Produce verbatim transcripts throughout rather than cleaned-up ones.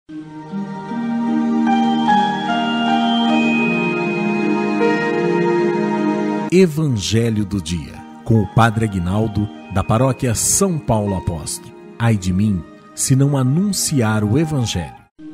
Evangelho do Dia, com o Padre Aguinaldo, da Paróquia São Paulo Apóstolo. Ai de mim, se não anunciar o Evangelho.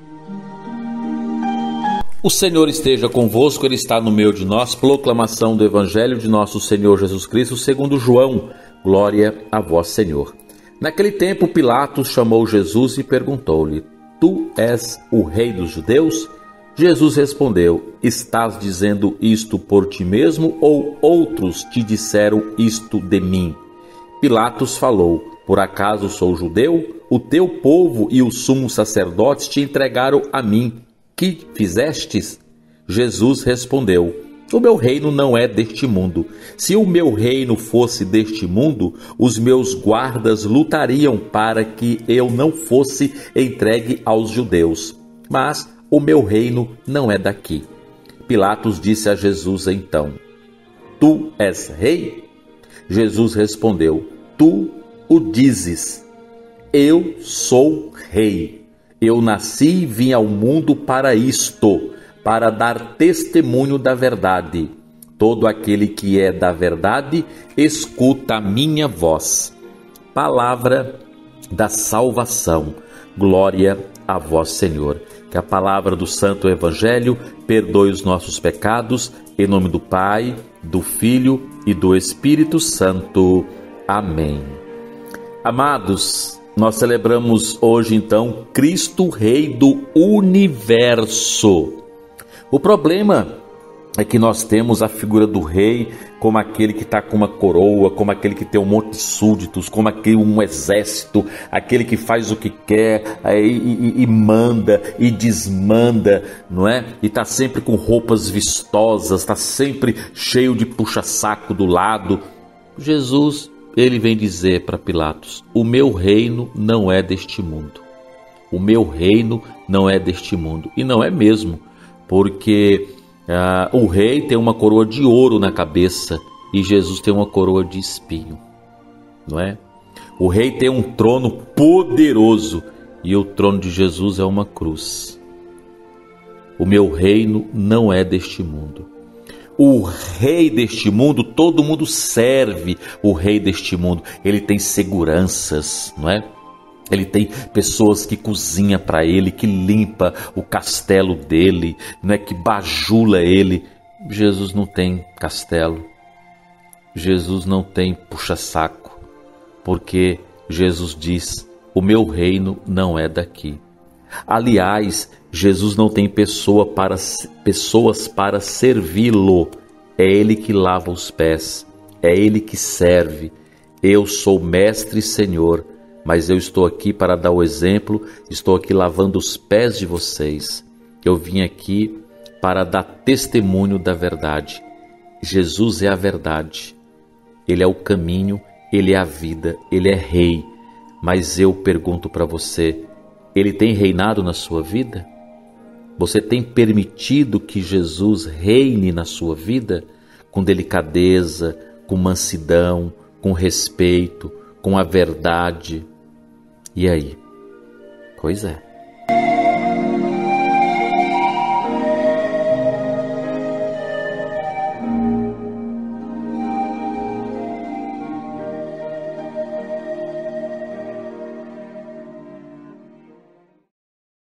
O Senhor esteja convosco, Ele está no meio de nós. Proclamação do Evangelho de nosso Senhor Jesus Cristo, segundo João. Glória a vós, Senhor. Naquele tempo, Pilatos chamou Jesus e perguntou-lhe: Tu és o rei dos judeus? Jesus respondeu: Estás dizendo isto por ti mesmo, ou outros te disseram isto de mim? Pilatos falou: Por acaso sou judeu? O teu povo e os sumos sacerdotes te entregaram a mim. Que fizestes? Jesus respondeu: O meu reino não é deste mundo. Se o meu reino fosse deste mundo, os meus guardas lutariam para que eu não fosse entregue aos judeus. Mas o meu reino não é daqui. Pilatos disse a Jesus então: Tu és rei? Jesus respondeu: Tu o dizes. Eu sou rei. Eu nasci e vim ao mundo para isto, para dar testemunho da verdade. Todo aquele que é da verdade, escuta a minha voz. Palavra da salvação. Glória a vós, Senhor. Que a palavra do Santo Evangelho perdoe os nossos pecados, em nome do Pai, do Filho e do Espírito Santo. Amém. Amados, nós celebramos hoje então Cristo Rei do Universo. O problema é que nós temos a figura do rei como aquele que está com uma coroa, como aquele que tem um monte de súditos, como aquele um exército, aquele que faz o que quer e, e, e manda e desmanda, não é? E está sempre com roupas vistosas, está sempre cheio de puxa-saco do lado. Jesus, ele vem dizer para Pilatos: o meu reino não é deste mundo. O meu reino não é deste mundo. E não é mesmo, porque Ah, o rei tem uma coroa de ouro na cabeça e Jesus tem uma coroa de espinho, não é? O rei tem um trono poderoso e o trono de Jesus é uma cruz. O meu reino não é deste mundo. O rei deste mundo, todo mundo serve o rei deste mundo. Ele tem seguranças, não é? Ele tem pessoas que cozinham para ele, que limpa o castelo dele, não é, que bajula ele. Jesus não tem castelo. Jesus não tem puxa-saco, porque Jesus diz: o meu reino não é daqui. Aliás, Jesus não tem pessoa para, pessoas para servi-lo. É Ele que lava os pés, é Ele que serve. Eu sou mestre e Senhor, mas eu estou aqui para dar o exemplo, estou aqui lavando os pés de vocês. Eu vim aqui para dar testemunho da verdade. Jesus é a verdade. Ele é o caminho, Ele é a vida, Ele é rei. Mas eu pergunto para você, Ele tem reinado na sua vida? Você tem permitido que Jesus reine na sua vida? Com delicadeza, com mansidão, com respeito, com a verdade? E aí? Pois é.